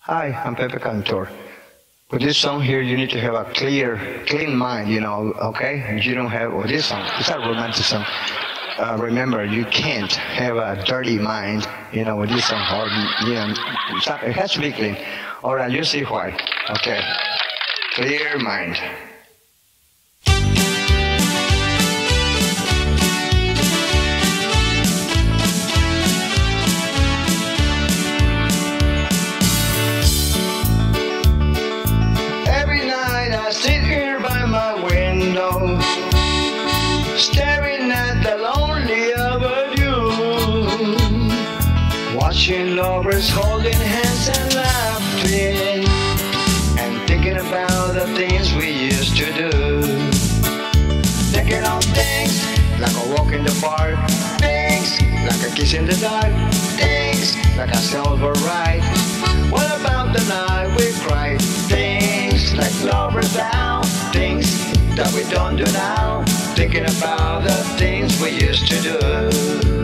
Hi, I'm Pepe Cantor. With this song here, you need to have a clean mind, okay? You don't have, this song, it's a romantic song. Remember, you can't have a dirty mind, with this song, or, it has to be clean. All right, you see why. Okay. Clear mind. Sit here by my window, staring at the lonely avenue, watching lovers holding hands and laughing, and thinking about the things we used to do. Thinking of things like a walk in the park, things like a kiss in the dark, things like a silver ride. What about the night we cried? Things like lovers down, things that we don't do now. Thinking about the things we used to do.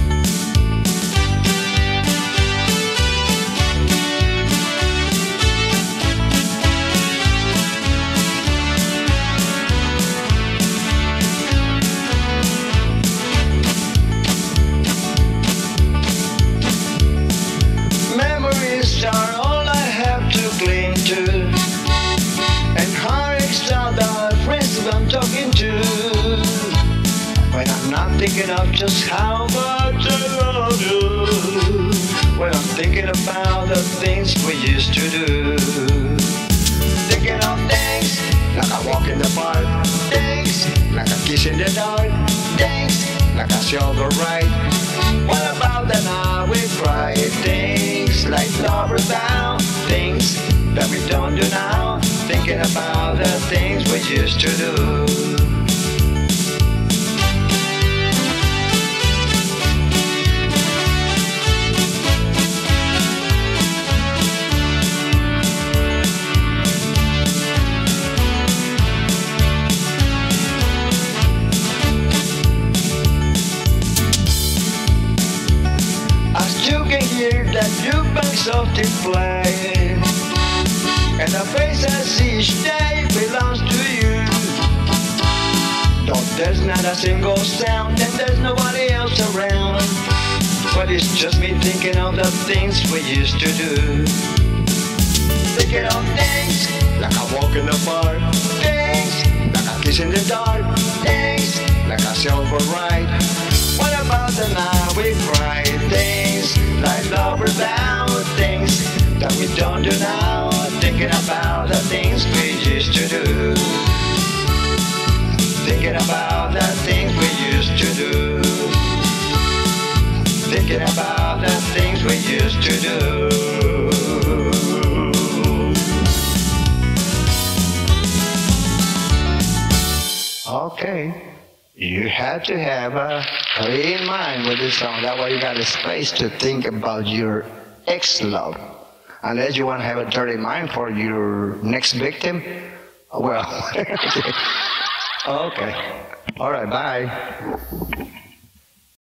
Memories are all I have to cling to, and heartaches are the friends I'm talking to, when I'm not thinking of just how much I love you, when I'm thinking about the things we used to do. Thinking of things like a walk in the park, things like a kiss in the dark, things like a silver ride. What about the night we cried? Things like lovers down, things that we don't do now. Thinking about the things we used to do. You can hear that jukebox softly playing, and the face I see each day belongs to you. Though there's not a single sound and there's nobody else around, but it's just me thinking of the things we used to do. Thinking of things like a walk in the park, things like a kiss in the dark, things like a silver ride. What about the night we cried? Things like lovers down, things that we don't do now. Thinking about the things we used to do. Thinking about the things we used to do. Thinking about the things we used to do. Okay. You have to have a clean mind with this song. That way you got a space to think about your ex-love. Unless you want to have a dirty mind for your next victim. Well, okay. All right, bye.